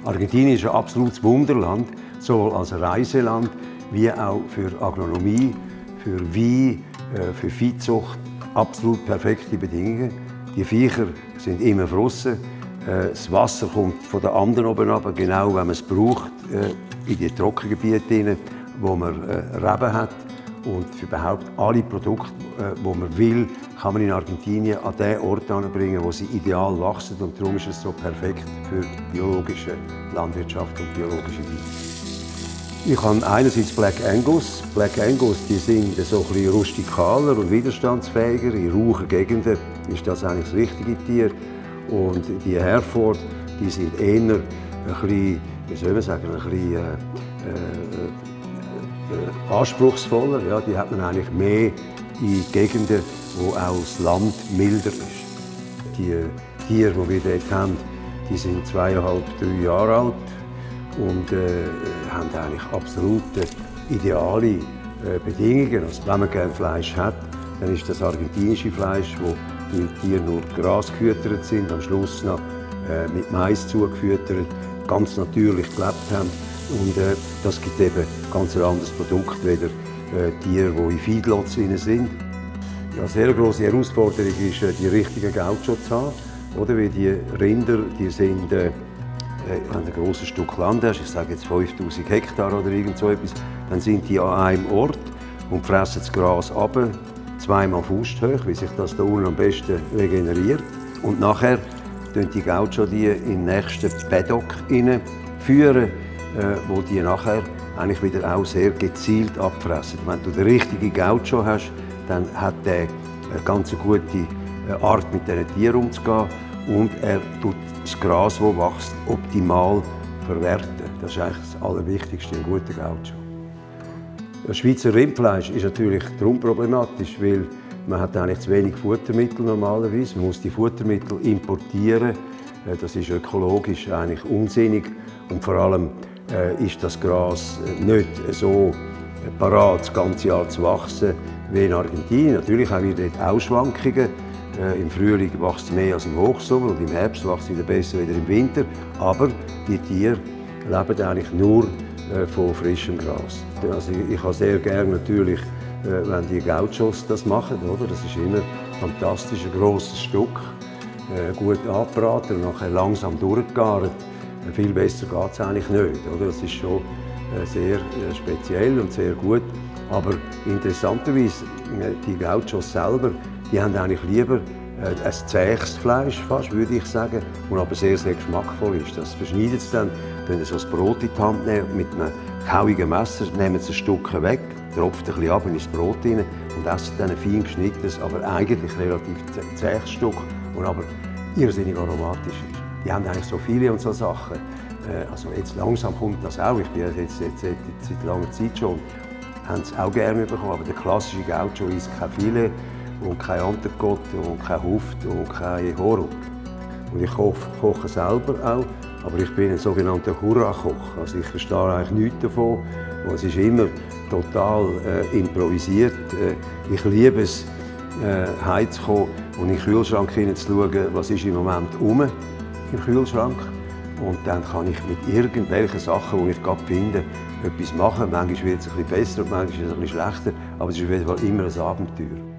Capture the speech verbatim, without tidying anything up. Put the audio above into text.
Argentinien ist ein absolutes Wunderland, sowohl als Reiseland wie auch für Agronomie, für Wein, für Viehzucht. Absolut perfekte Bedingungen. Die Viecher sind immer draussen. Das Wasser kommt von den anderen oben runter, genau wenn man es braucht, in die Trockengebiete hinein, wo man Reben hat. Und für überhaupt alle Produkte, die man will, kann man in Argentinien an den Ort anbringen, wo sie ideal wachsen. Und darum ist es so perfekt für biologische Landwirtschaft und biologische Weine. Ich habe einerseits Black Angus. Black Angus, die sind so ein bisschen rustikaler und widerstandsfähiger. In rauchen Gegenden ist das eigentlich das richtige Tier. Und die Hereford, die sind eher ein bisschen, wie soll man sagen, ein bisschen äh, äh, äh, anspruchsvoller. Ja, die hat man eigentlich mehr in Gegenden, wo auch das Land milder ist. Die Tiere, die wir dort haben, die sind zweieinhalb, drei Jahre alt und äh, haben eigentlich absolut ideale äh, Bedingungen. Also, wenn man gerne Fleisch hat, dann ist das argentinische Fleisch, wo die Tiere nur Gras gefüttert sind, am Schluss noch äh, mit Mais zugefüttert, ganz natürlich gelebt haben. Und äh, das gibt eben ein ganz anderes Produkt, weder äh, Tiere, die in Feedlots sind. Ja, eine sehr grosse Herausforderung ist, äh, die richtigen Gauchos zu haben. Oder? Weil die Rinder, die sind, äh, wenn du ein grosses Stück Land hast, ich sage jetzt fünftausend Hektar oder irgend so etwas, dann sind die an einem Ort und fressen das Gras ab, zweimal fausthoch, wie sich das da unten am besten regeneriert. Und nachher führen die Gauchos die in den nächsten Paddock führen, äh, wo die nachher eigentlich wieder auch sehr gezielt abfressen. Wenn du den richtigen Gaucho hast, dann hat er eine ganz gute Art, mit diesen Tieren umzugehen und er tut das Gras, das wächst, optimal verwerten. Das ist eigentlich das Allerwichtigste, ein guter Gaucho. Das Schweizer Rindfleisch ist natürlich darum problematisch, weil man hat eigentlich zu wenig Futtermittel normalerweise. Man muss die Futtermittel importieren. Das ist ökologisch eigentlich unsinnig und vor allem äh, ist das Gras nicht so parat, das ganze Jahr zu wachsen wie in Argentinien. Natürlich haben wir dort auch Schwankungen. Äh, Im Frühling wächst es mehr als im Hochsommer und im Herbst wächst es wieder besser als im Winter. Aber die Tiere leben eigentlich nur äh, von frischem Gras. Also ich, ich habe sehr gerne natürlich, äh, wenn die Gauchos das machen. Oder? Das ist immer ein fantastisch, ein grosses Stück, äh, gut angebraten und nachher langsam durchgegart. Äh, viel besser geht es eigentlich nicht. Oder? Das ist schon äh, sehr äh, speziell und sehr gut. Aber interessanterweise, äh, die Gauchos selber, die haben eigentlich lieber äh, ein zähes Fleisch, fast, würde ich sagen, und aber sehr, sehr geschmackvoll ist. Das verschneidet es dann, wenn sie so das Brot in die Hand nehmen, mit einem kauigen Messer, nehmen sie ein Stück weg, tropft ein bisschen ab in das Brot rein und essen dann ein fein geschnittenes, aber eigentlich relativ zähes Stück, und aber irrsinnig aromatisch ist. Die haben eigentlich so viele und so Sachen. Äh, also jetzt langsam kommt das auch, ich bin jetzt, jetzt, jetzt seit langer Zeit schon, haben es auch gerne bekommen, aber der klassische Gaucho isst kein Filet und kein Entrecote und kein Huft und kein Horuk. Und ich koche, koche selber auch, aber ich bin ein sogenannter Hurra-Koch. Also ich verstehe eigentlich nichts davon. Und es ist immer total äh, improvisiert. Äh, ich liebe es, äh, heimzukommen und in den Kühlschrank hineinzuschauen, was ist im Moment rum im Kühlschrank. Und dann kann ich mit irgendwelchen Sachen, die ich gerade finde, etwas machen. Manchmal wird es ein bisschen besser und manchmal ist es ein bisschen schlechter, aber es ist auf jeden Fall immer ein Abenteuer.